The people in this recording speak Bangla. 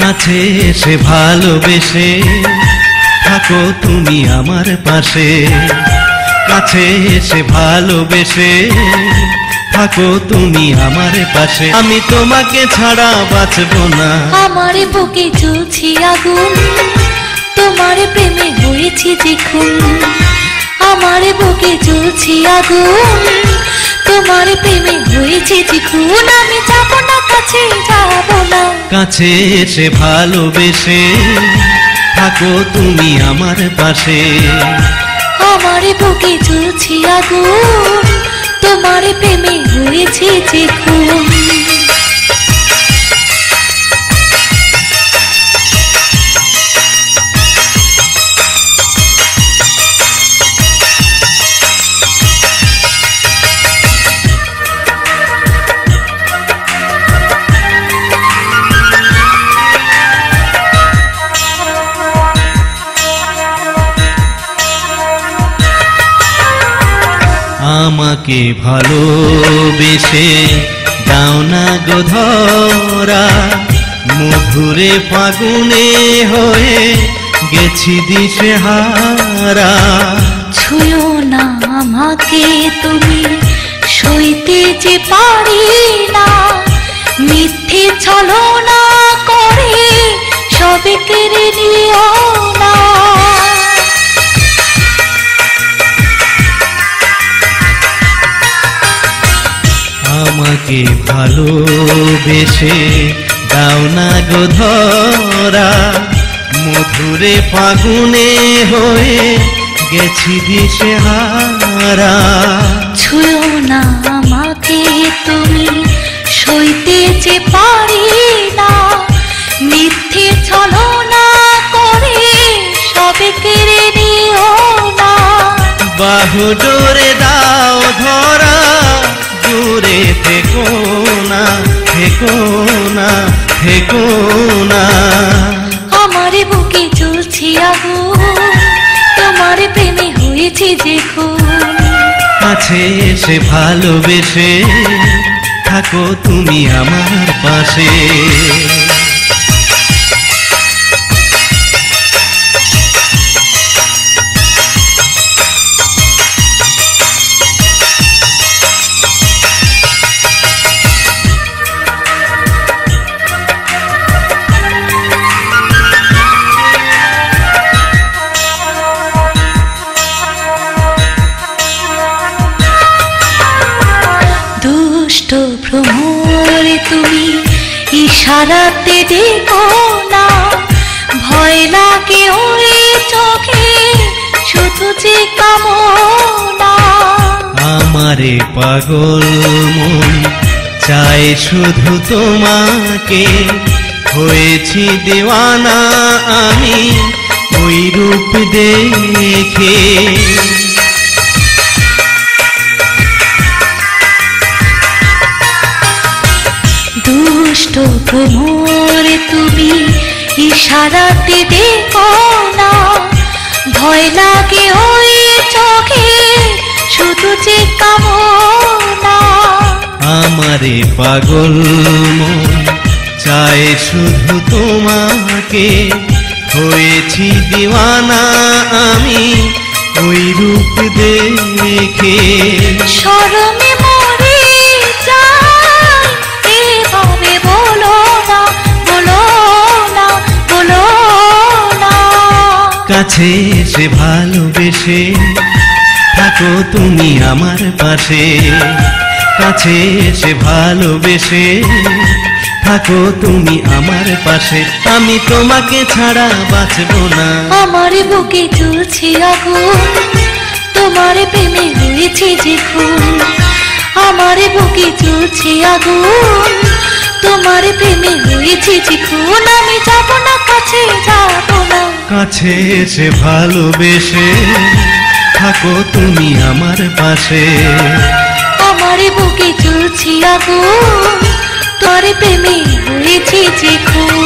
কাছে এসে ভালোবেসে থাকো তুমি আমার পাশে, কাছে এসে ভালোবেসে থাকো তুমি আমার পাশে। আমি তোমাকে ছাড়া বাঁচবো না। আমার বুকে জ্বলছে আগুন, তোমার প্রেমে হয়েছি যে খুন। আমার বুকে জ্বলছে আগুন, তোমার প্রেমে হয়েছে যে খুন। আমি যাব না, কাছে যাব না। কাছে এসে ভালোবেসে থাকো তুমি আমার পাশে। আমার বুকে জ্বলছে আগুন, তোমার প্রেমে হয়েছে যে খুন। আমাকে ভালোবেসে দাও না গো ধরা, মধুরে ফাগুনে হয়ে গেছি দিশেহারা। ছুঁয়ো না আমাকে তুমি, সইতে যে পারি না। মিথ্যে ছলনা করে সবে কেড়ে নিও না। আমাকে ভালোবেসে দাও না গো ধরা, মধুরে ফাগুনে হয়ে গেছি দিশেহারা। ছুঁয়ো না আমাকে তুমি, সইতে যে পারি না। মিথ্যে ছলনা করে সবে কেড়ে নিও না। বাহু ডোরে দাও ধরা, দূরে থেকো না, থেকো না, থেকো না। আমার বুকে জ্বলছে আগুন, তোমার প্রেমে হয়েছে যে খুন। কাছে এসে ভালোবেসে থাকো তুমি আমার পাশে। দুষ্ট ভ্রমরে তুমি ইশারাতে দেখো না। ভয় লাগে ওই চোখে শুধু যে কামনা। আমারে পাগল মন চাই শুধু তোমাকে, হয়েছি দেওয়ানা আমি ওই রূপ দেখে। দুষ্ট ভ্রমরে তুমি ইশারাতে দেখো না। ভয় লাগে ওই চোখে শুধু যে কামনা। আমারে পাগল মন চাই শুধু তোমাকে, হয়েছি দিওয়ানা আমি ওই রূপ দেখে। শরমে মরে যাই, এভাবে বলো না, বলো না, বলো না। কাছে এসে ভালোবেসে থাকো তুমি আমার পাশে, কাছে এসে ভালোবেসে থাকো তুমি আমার পাশে। আমি তোমাকে ছাড়া বাঁচবো না। আমার বুকে জ্বলছে আগুন, তোমার প্রেমে হয়েছে যে খুন। আমার বুকে জ্বলছে আগুন, তোমার প্রেমে হয়েছে যে খুন। আমি যাব না, কাছে যাব না। কাছে এসে ভালোবেসে থাকো তুমি আমার পাশে। আমার বুকে জ্বলছে আগুন, তোর প্রেমে হয়েছে যে খুন।